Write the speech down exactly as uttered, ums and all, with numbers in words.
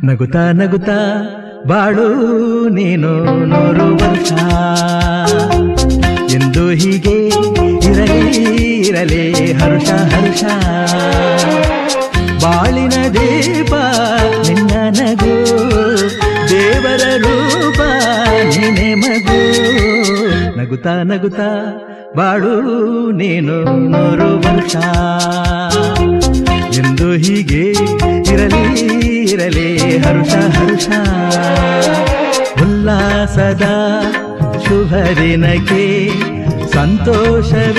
ನಗುತ್ತಾ ನಗುತ್ತಾ ಬಾಳು ನೀನು ನೂರು ವರ್ಷ ಎಂದು ಹೀಗೆ ಇರಲಿ ಇರಲಿ ಹರ್ಷ ಹರ್ಷ ಬಾಳಿನ ದೀಪ ನಿನ್ನ ನಗು ದೇವರ ರೂಪ ನೀನೆ ಮಗು ನಗುತ್ತಾ ನಗುತ್ತಾ ಬಾಳು ನೀನು ನೂರು ವರ್ಷ ಎಂದು ಹೀಗೆ ಇರಲಿ ಇರಲಿ ಹರ್ಷ ಹರ್ಷ ಉಲ್ಲಾಸದ ಶುಭ ದಿನಕ್ಕೆ ಸಂತೋಷವೇ